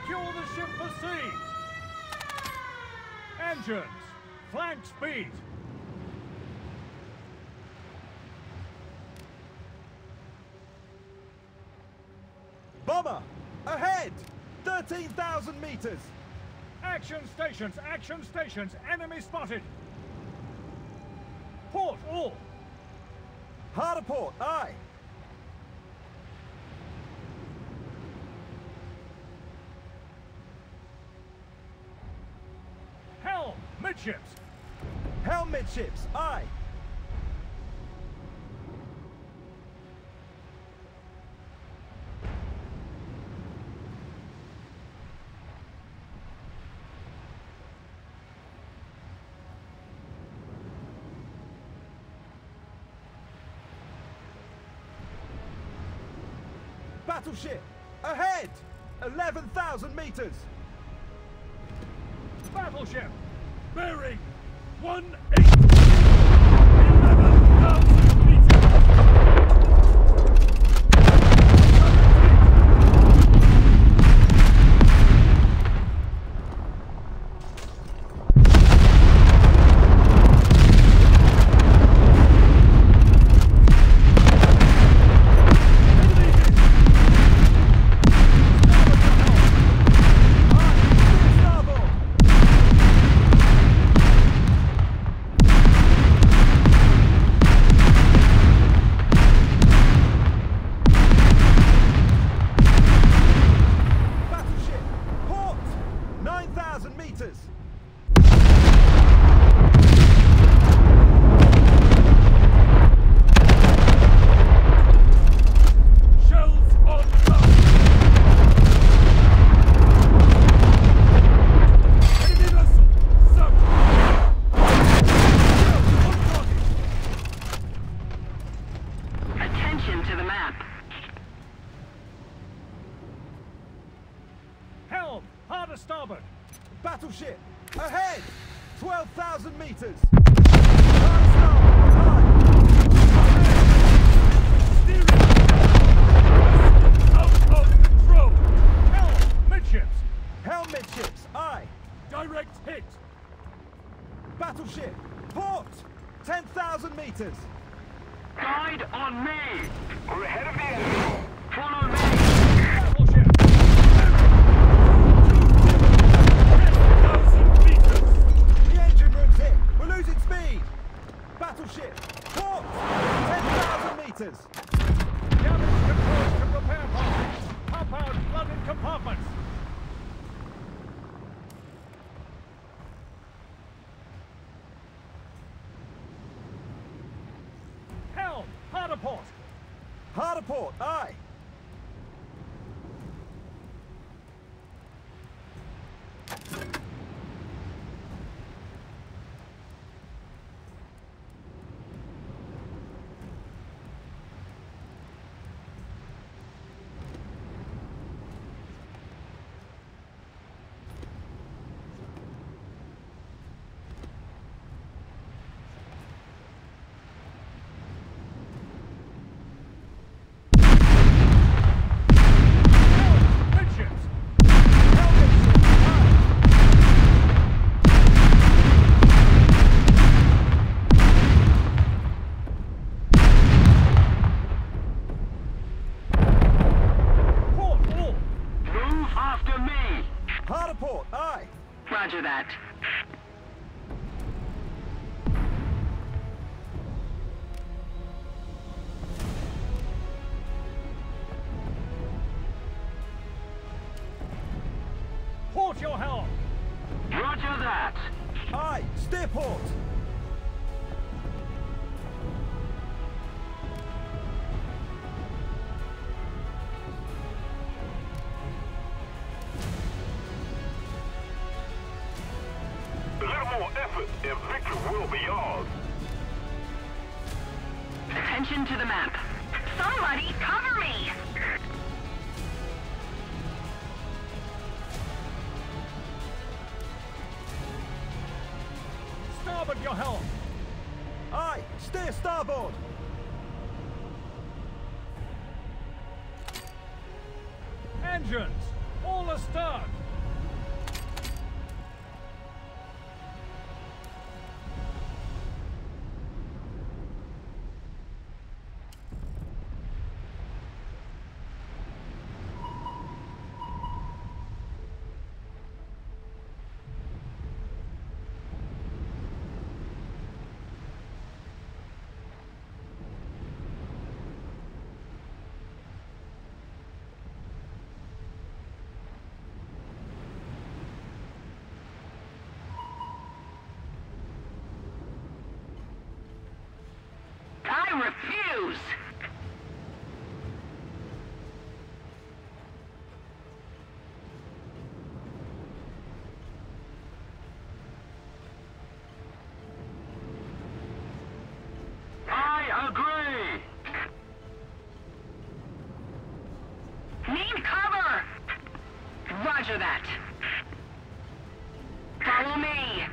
Secure the ship for sea! Engines, flank speed! Bomber, ahead! 13,000 meters! Action stations, enemy spotted! Port all! Hard a port, aye! Helm, midships! Helm midships, aye! Battleship, ahead! 11,000 meters! Battleship! Bearing 18! 11,000 meters! Helm, hard to starboard! Battleship, ahead! 12,000 meters! Hard starboard, Steering! Out of control! Helm, midships! Helm midships, aye! Direct hit! Battleship, port! 10,000 meters! Guide on me! We're ahead of the enemy! Follow me! Battleship! 10,000 meters! The engine room's hit! We're losing speed! Battleship, port! 10,000 meters! Damage controls to repair parts! Pump out flooded compartments! Helm, hard a port! Hard a port, aye! Midships! Port all! Move after me! Hard a port, aye! Roger that. Port your helm! Roger that. Aye! Steer port! A little more effort and victory will be ours. Attention to the map. Somebody cover me! Starboard your helm! Aye! Steer starboard! Engines! All astern! I refuse! I agree! Need cover! Roger that. Follow me.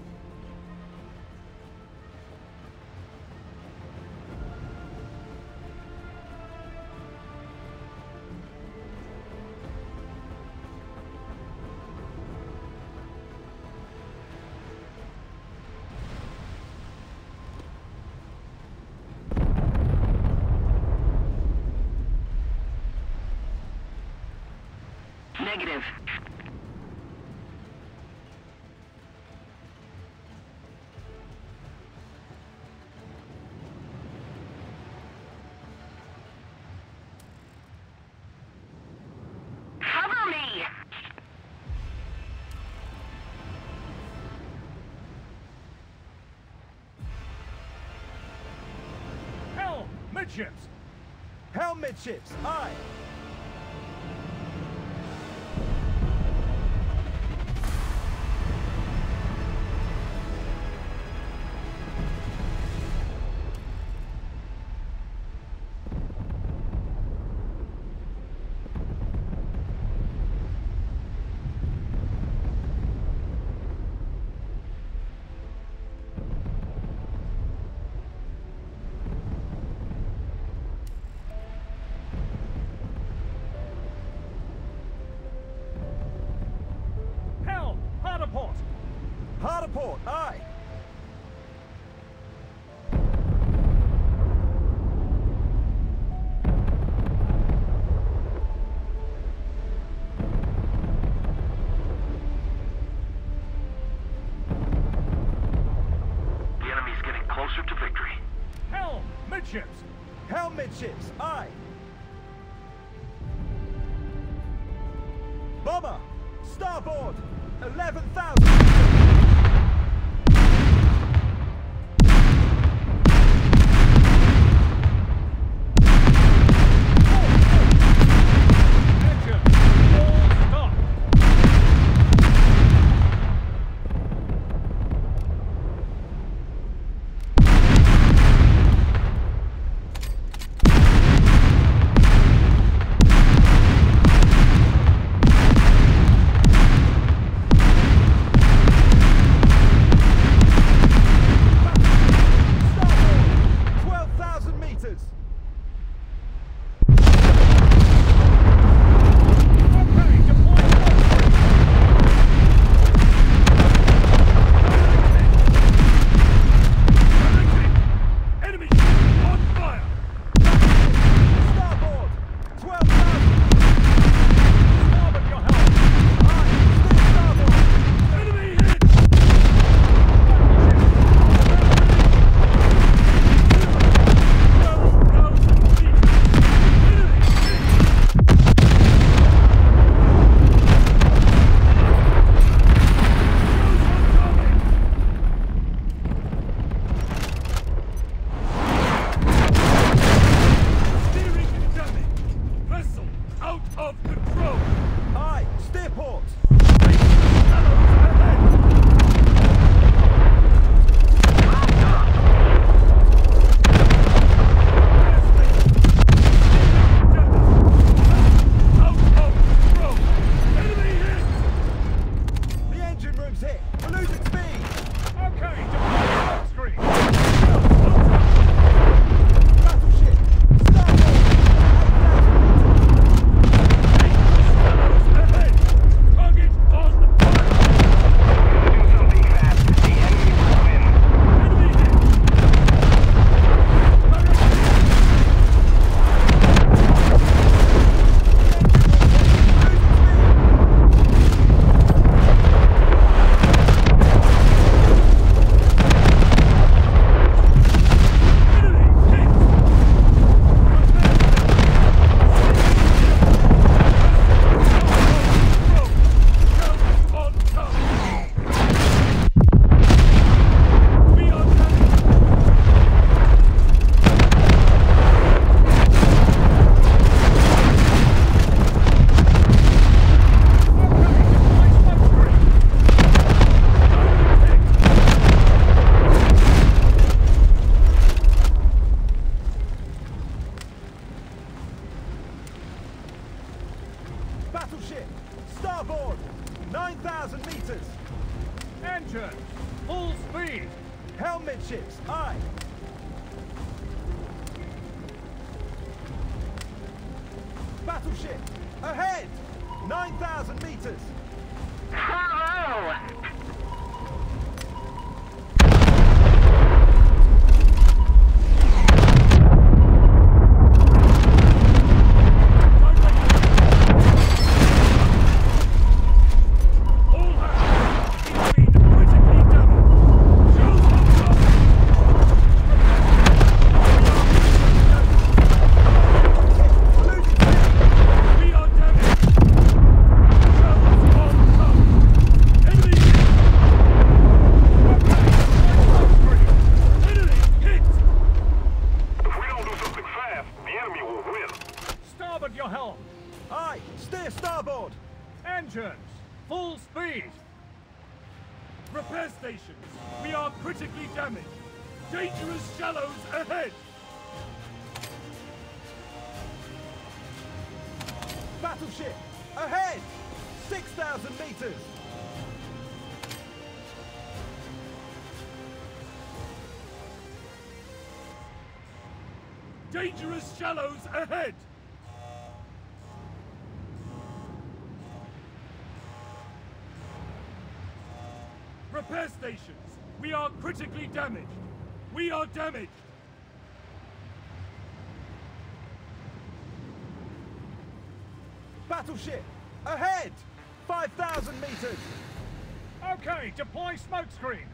Negative. Cover me! Helm! Midships! Helm midships, aye. Helm! Hard aport! Hard aport, aye. The enemy's getting closer to victory. Helm! Midships! Helm midships, aye. Bomber! Starboard! 11,000! Engine! All stop! Ahead! 9,000 meters! Hello! Your helm! Aye! Steer starboard! Engines! Full speed! Repair stations! We are critically damaged! Dangerous shallows ahead! Battleship! Ahead! 6,000 meters! Dangerous shallows ahead! Repair stations! We are critically damaged! We are damaged! Battleship! Ahead! 5,000 meters! Okay, deploy smokescreen!